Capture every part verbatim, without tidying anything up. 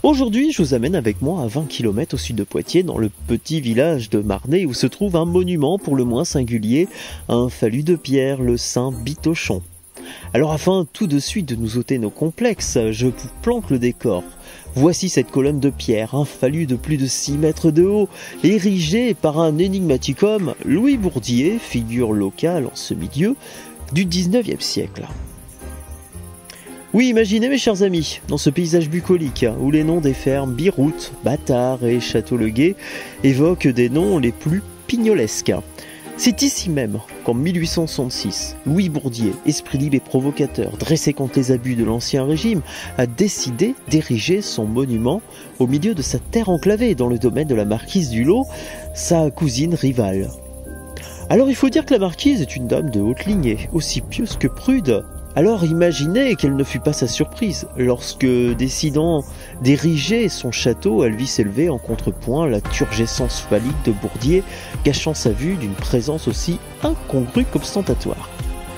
Aujourd'hui, je vous amène avec moi à vingt kilomètres au sud de Poitiers, dans le petit village de Marnay, où se trouve un monument pour le moins singulier, un fallu de pierre, le Saint Bitochon. Alors afin tout de suite de nous ôter nos complexes, je vous planque le décor. Voici cette colonne de pierre, un fallu de plus de six mètres de haut, érigé par un énigmatique homme, Louis Bourdier, figure locale en ce milieu, du dix-neuvième siècle. Oui, imaginez mes chers amis, dans ce paysage bucolique, où les noms des fermes Biroute, Bâtard et Château-le-Guet évoquent des noms les plus pignolesques. C'est ici même qu'en mille huit cent soixante-six, Louis Bourdier, esprit libre et provocateur, dressé contre les abus de l'Ancien Régime, a décidé d'ériger son monument au milieu de sa terre enclavée dans le domaine de la marquise du Lot, sa cousine rivale. Alors il faut dire que la marquise est une dame de haute lignée, aussi pieuse que prude. Alors imaginez quelle ne fut pas sa surprise lorsque, décidant d'ériger son château, elle vit s'élever en contrepoint la turgescence phallique de Bourdier, gâchant sa vue d'une présence aussi incongrue qu'ostentatoire.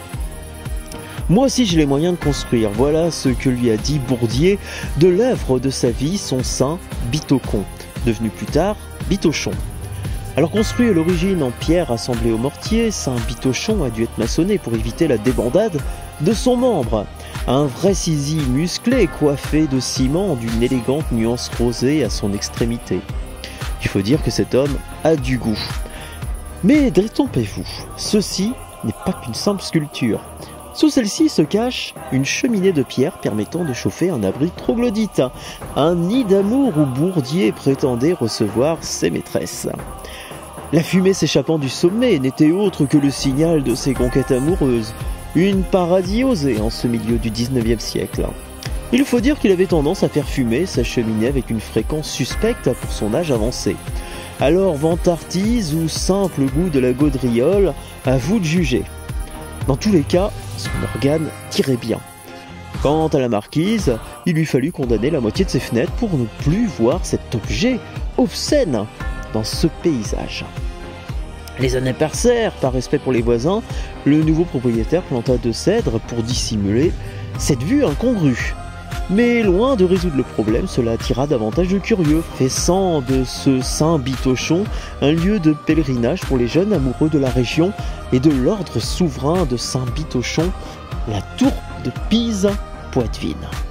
Moi aussi j'ai les moyens de construire, voilà ce que lui a dit Bourdier de l'œuvre de sa vie, son saint Bitochon, devenu plus tard Bitochon. Alors construit à l'origine en pierre assemblée au mortier, Saint Bitochon a dû être maçonné pour éviter la débandade de son membre. Un vrai sisi musclé coiffé de ciment d'une élégante nuance rosée à son extrémité. Il faut dire que cet homme a du goût. Mais détrompez-vous, ceci n'est pas qu'une simple sculpture. Sous celle-ci se cache une cheminée de pierre permettant de chauffer un abri troglodyte, un nid d'amour où Bourdier prétendait recevoir ses maîtresses. La fumée s'échappant du sommet n'était autre que le signal de ses conquêtes amoureuses, une paradis osée en ce milieu du dix-neuvième siècle. Il faut dire qu'il avait tendance à faire fumer sa cheminée avec une fréquence suspecte pour son âge avancé. Alors vantardise ou simple goût de la gaudriole, à vous de juger. Dans tous les cas, son organe tirait bien. Quant à la marquise, il lui fallut condamner la moitié de ses fenêtres pour ne plus voir cet objet obscène dans ce paysage. Les années passèrent, par respect pour les voisins, le nouveau propriétaire planta deux cèdres pour dissimuler cette vue incongrue. Mais loin de résoudre le problème, cela attira davantage de curieux, faisant de ce Saint Bitochon un lieu de pèlerinage pour les jeunes amoureux de la région et de l'ordre souverain de Saint Bitochon, la tour de Pise Poitevine.